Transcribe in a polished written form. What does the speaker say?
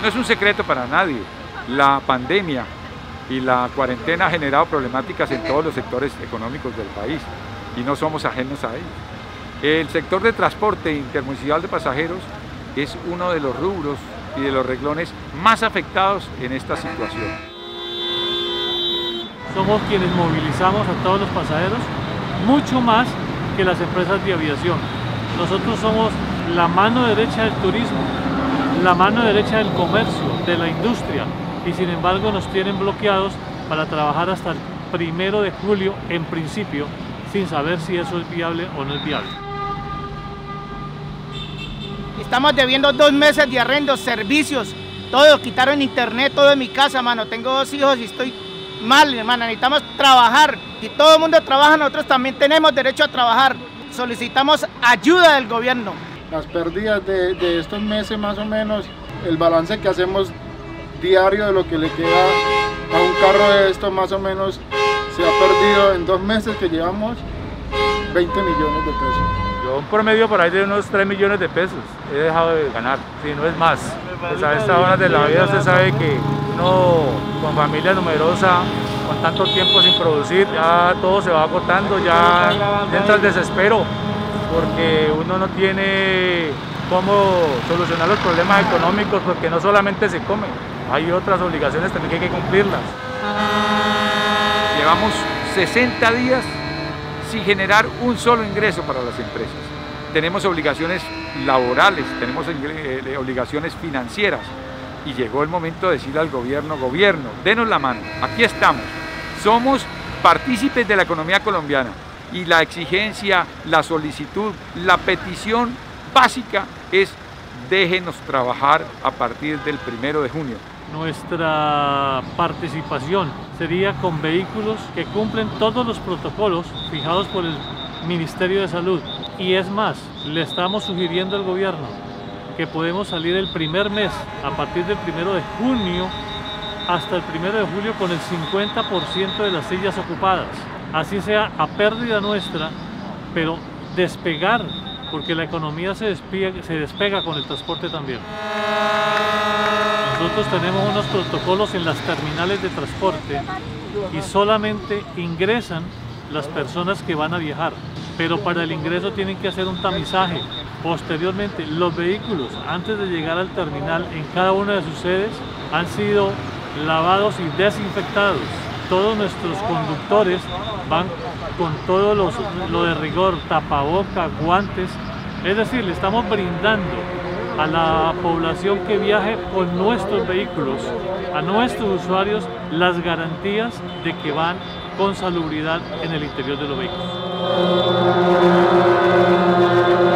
es un secreto para nadie, la pandemia y la cuarentena ha generado problemáticas en todos los sectores económicos del país y no somos ajenos a ello. El sector de transporte intermunicipal de pasajeros es uno de los rubros y de los renglones más afectados en esta situación. Somos quienes movilizamos a todos los pasajeros, mucho más que las empresas de aviación. Nosotros somos la mano derecha del turismo, la mano derecha del comercio, de la industria, y sin embargo nos tienen bloqueados para trabajar hasta el 1 de julio en principio, sin saber si eso es viable o no es viable. Estamos debiendo 2 meses de arrendo, servicios, todo, quitaron internet, todo en mi casa, mano. Tengo 2 hijos y estoy mal, hermano. Necesitamos trabajar. Si todo el mundo trabaja, nosotros también tenemos derecho a trabajar. Solicitamos ayuda del gobierno. Las pérdidas de estos meses, más o menos, el balance que hacemos diario de lo que le queda a un carro de estos, más o menos, se ha perdido en 2 meses que llevamos 20 millones de pesos. Yo un promedio por ahí de unos 3 millones de pesos he dejado de ganar, si no es más. Pues a estas horas de la vida usted sabe que uno con familia numerosa, con tanto tiempo sin producir, ya todo se va agotando, ya entra el desespero, porque uno no tiene cómo solucionar los problemas económicos, porque no solamente se come, hay otras obligaciones también que hay que cumplirlas. Llevamos 60 días sin generar un solo ingreso para las empresas. Tenemos obligaciones laborales, tenemos obligaciones financieras y llegó el momento de decirle al gobierno, denos la mano, aquí estamos, somos partícipes de la economía colombiana y la exigencia, la solicitud, la petición básica es déjenos trabajar a partir del 1 de junio. Nuestra participación sería con vehículos que cumplen todos los protocolos fijados por el Ministerio de Salud. Y es más, le estamos sugiriendo al gobierno que podemos salir el primer mes, a partir del 1 de junio hasta el 1 de julio, con el 50% de las sillas ocupadas. Así sea a pérdida nuestra, pero despegar, porque la economía se despega con el transporte también. Nosotros tenemos unos protocolos en las terminales de transporte y solamente ingresan las personas que van a viajar, pero para el ingreso tienen que hacer un tamizaje. Posteriormente, los vehículos, antes de llegar al terminal, en cada una de sus sedes, han sido lavados y desinfectados. Todos nuestros conductores van con todo lo de rigor, tapaboca, guantes, es decir, le estamos brindando a la población que viaje con nuestros vehículos, a nuestros usuarios, las garantías de que van con salubridad en el interior de los vehículos.